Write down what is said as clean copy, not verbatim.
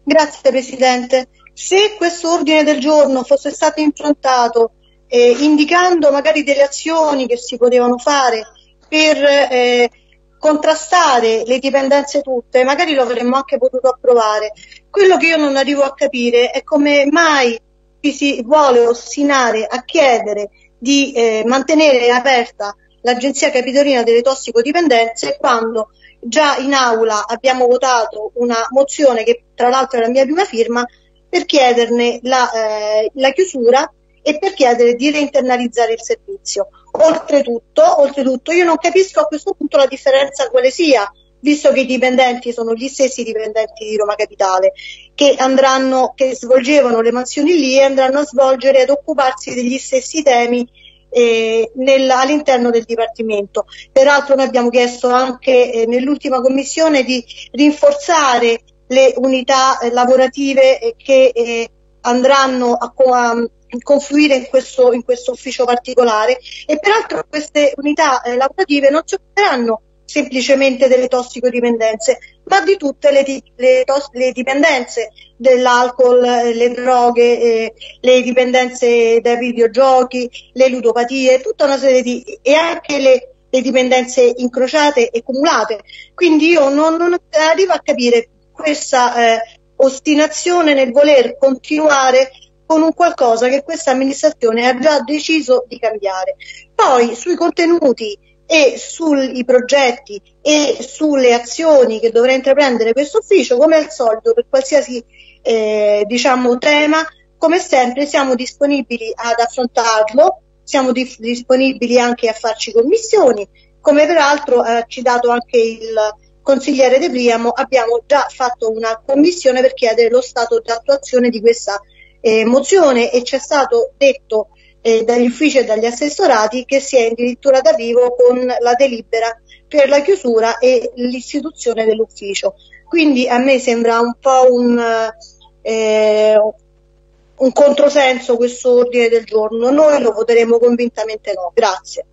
Grazie Presidente. Se questo ordine del giorno fosse stato improntato indicando magari delle azioni che si potevano fare per contrastare le dipendenze tutte, magari lo avremmo anche potuto approvare. Quello che io non arrivo a capire è come mai ci si vuole ostinare a chiedere di mantenere aperta l'Agenzia Capitolina delle Tossicodipendenze quando già in aula abbiamo votato una mozione che tra l'altro è la mia prima firma per chiederne la chiusura e per chiedere di reinternalizzare il servizio. Oltretutto io non capisco a questo punto la differenza quale sia, visto che i dipendenti sono gli stessi dipendenti di Roma Capitale che svolgevano le mansioni lì e andranno a svolgere ad occuparsi degli stessi temi all'interno del Dipartimento. Peraltro noi abbiamo chiesto anche nell'ultima commissione di rinforzare le unità lavorative che andranno a confluire in questo ufficio particolare e peraltro queste unità lavorative non si occuperanno semplicemente delle tossicodipendenze, ma di tutte le dipendenze dell'alcol, le droghe, le dipendenze dai videogiochi, le ludopatie, tutta una serie e anche le dipendenze incrociate e cumulate. Quindi io non arrivo a capire questa ostinazione nel voler continuare con un qualcosa che questa amministrazione ha già deciso di cambiare. Poi sui contenuti e sui progetti e sulle azioni che dovrà intraprendere questo ufficio, come al solito per qualsiasi tema, come sempre siamo disponibili ad affrontarlo, siamo disponibili anche a farci commissioni, come peraltro ci ha dato anche il consigliere De Priamo. Abbiamo già fatto una commissione per chiedere lo stato di attuazione di questa mozione e ci è stato detto dagli uffici e dagli assessorati che si è addirittura d'arrivo con la delibera per la chiusura e l'istituzione dell'ufficio. Quindi a me sembra un po' un controsenso questo ordine del giorno. Noi lo voteremo convintamente no. Grazie.